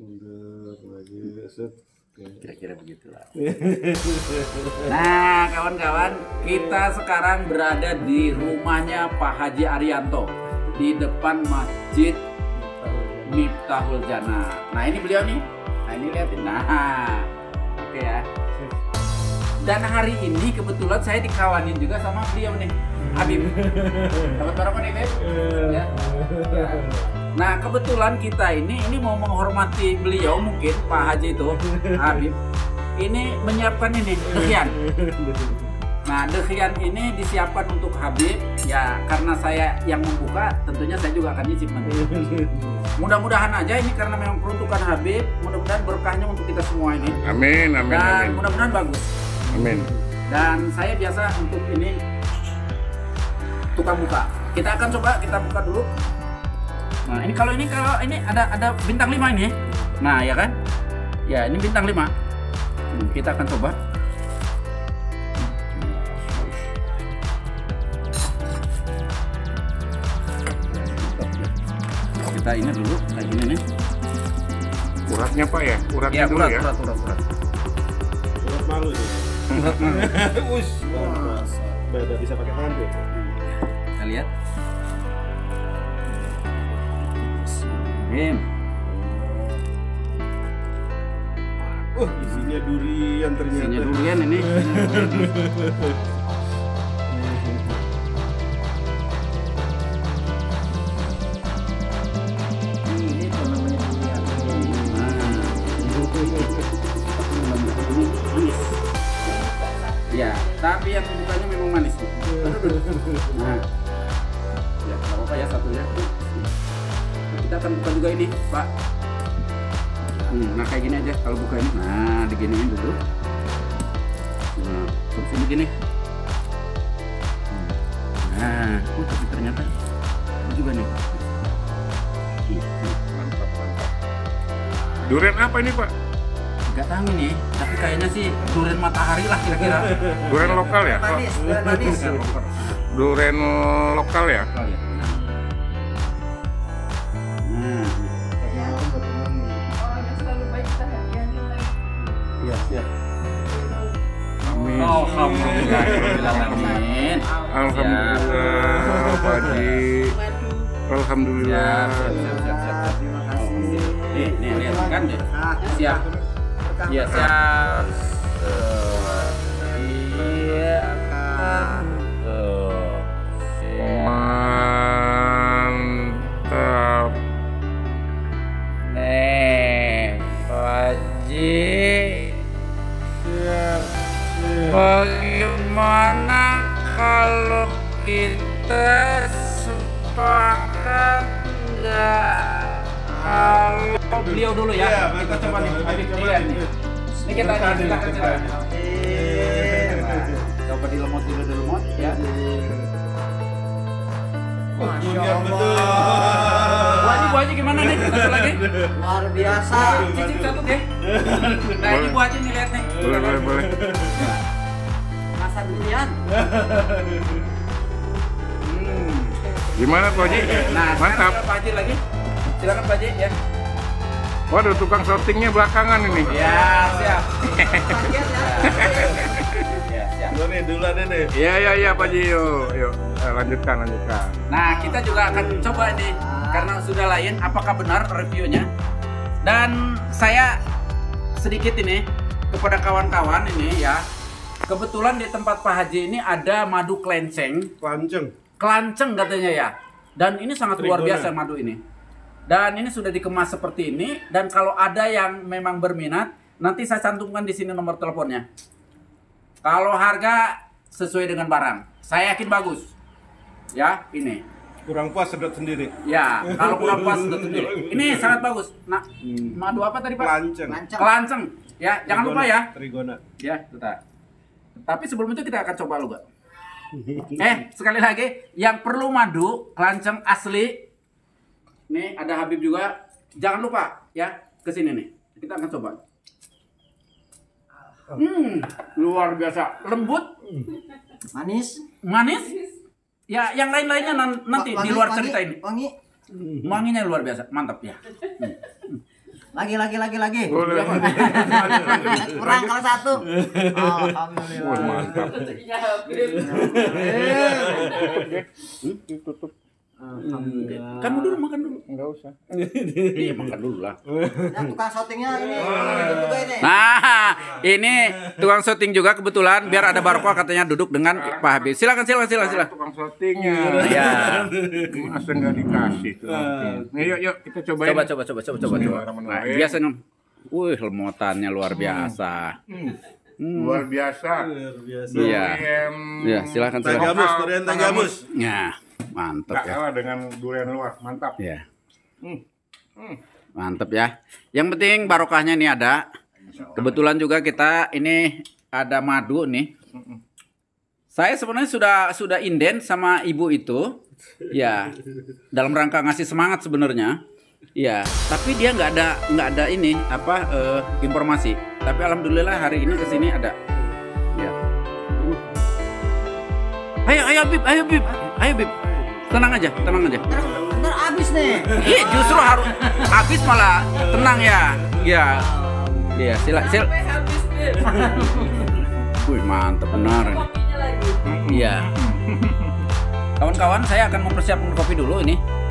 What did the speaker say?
mundur lagi, set. Kira-kira begitulah. Nah, kawan-kawan, kita sekarang berada di rumahnya Pak Haji Arianto di depan Masjid Miftahul Jannah. Nah, ini beliau nih. Nah, ini lihatin. Nah, oke ya. Dan hari ini kebetulan saya dikawanin juga sama beliau nih, Habib. Dapat berapa nih, Beb? Ya. Nah, kebetulan kita ini mau menghormati beliau, mungkin Pak Haji itu, Habib. Ini menyiapkan ini dehian. Nah, dehian ini disiapkan untuk Habib. Ya, karena saya yang membuka, tentunya saya juga akan nyicip nanti. Mudah-mudahan aja ini karena memang peruntukan Habib. Mudah-mudahan berkahnya untuk kita semua ini. Amin, amin, Dan amin. mudah-mudahan bagus. Amin. Dan saya biasa untuk ini tukang buka. Kita akan coba kita buka dulu. Nah, kalau ini ada bintang 5 ini. Nah, ya kan? Ya, ini bintang 5. Kita akan coba. Kita ini dulu kayak gini nih. Uratnya Pak ya? Uratnya Ya, dulu ya? urat. Urat malu ini. Wush, beda bisa pakai tangan tuh. Kita lihat. Bismillahirrahmanirrahim. Isinya durian ternyata. Isinya durian ini. Ini apa namanya durian? Ini manis. Ya, tapi yang bukanya memang manis. Nah, ya nggak apa-apa ya satunya. Nah, kita akan buka juga ini, Pak. Nah, kayak gini aja kalau buka ini. Nah, diginiin dulu. Nah, terus ini gini. Nah, tapi ternyata ini juga nih. Mantap. Durian apa ini Pak? Gak tahu ini, tapi kayaknya sih durian matahari lah kira-kira. Durian lokal ya? Manis. Durian lokal ya? Lokal ya. Nah, Orang yang selalu baik kita hadiahin lagi. iya siap. Amin. Alhamdulillah. Amin. Alhamdulillah Pak Haji. Alhamdulillah. Siap. Terima kasih. Nih lihat kan deh. Siap. Iya siap. Iya. Mantap. Haji. Bagaimana kalau kita sepakat nggak? Kalau beliau dulu ya, Iya, kita mantap, coba nih, mantap. Habib Coba lihat nih. nih. Ini kita Buka nih, coba. buka nih. Coba dilemot dulu ya. Durian betul. Bu Haji gimana nih? Satu lagi. Luar biasa. Cicip satu deh. Nah ini Bu Haji nih lihat nih. Boleh. Rasa durian. Gimana Pak Haji? Nah Mantap. sekarang Pak Haji lagi. Silakan Pak Haji ya. Waduh, tukang sortingnya belakangan ini. Ya siap. Ya siap. Duluan nih. Iya Pak Haji, yuk. Lanjutkan. Nah kita juga akan coba nih karena sudah lain apakah benar reviewnya. Dan saya sedikit ini kepada kawan-kawan ini ya. Kebetulan di tempat Pak Haji ini ada madu klenceng. Kelanceng katanya ya. Dan ini sangat luar biasa madu ini. Dan ini sudah dikemas seperti ini. Dan kalau ada yang memang berminat, nanti saya cantumkan di sini nomor teleponnya. Kalau harga sesuai dengan barang, saya yakin bagus. Ya, ini. Kurang puas sedot sendiri. Ya, kalau kurang pas sedot sendiri. Ini sangat bagus. Nah, madu apa tadi Pak? Kelanceng. Ya, jangan lupa ya. Trigona. Ya, tetap. Tapi sebelum itu kita akan coba juga. Sekali lagi, yang perlu madu, kelanceng asli. Nih, ada Habib juga. Jangan lupa ya, ke sini nih. Kita akan coba. Luar biasa. Lembut. Manis. Ya, yang lain-lainnya nanti di luar cerita ini. Wangi. Wanginya luar biasa. Mantap ya. Lagi. Boleh. Kurang kalau satu. Wah, Alhamdulillah. mantap. Rezekinya Habib. Tutup. Alhamdulillah. Kamu dulu makan dulu. Enggak usah. Iya makan dulu lah. Yang tukang syutingnya ini juga ini. Nah, ini tukang syuting juga kebetulan biar ada barokah katanya duduk dengan Pak Habib. Silakan. Tukang syutingnya. Ya. Masa nggak dikasih tuh. Nih, yuk kita cobain. Coba. Nah, biasanya, lemotannya luar biasa. Luar biasa. Iya. Ya, silakan. Tagamus, durian tagamus. Ya, mantap Nggak ya. kalah dengan durian luar, mantap. Ya. Mantap ya. Yang penting barokahnya nih ada. Kebetulan juga kita ini ada madu nih. Saya sebenarnya sudah inden sama ibu itu. Ya, dalam rangka ngasih semangat sebenarnya. Ya, tapi dia nggak ada ini informasi. Tapi alhamdulillah hari ini kesini ada. Ya. Ayo Bib. Tenang aja. Ntar abis nih. Iya, justru harus habis malah tenang ya. Iya, silakan. Sampai habis Bib. Wih, mantap benar. Kopinya lagi. Iya. Kawan-kawan, saya akan mempersiapkan kopi dulu ini.